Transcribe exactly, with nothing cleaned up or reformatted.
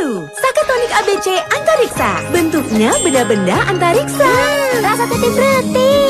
Baru, Sakatonik A B C Antariksa. Bentuknya benda-benda antariksa. Hmm, rasa tutti frutti.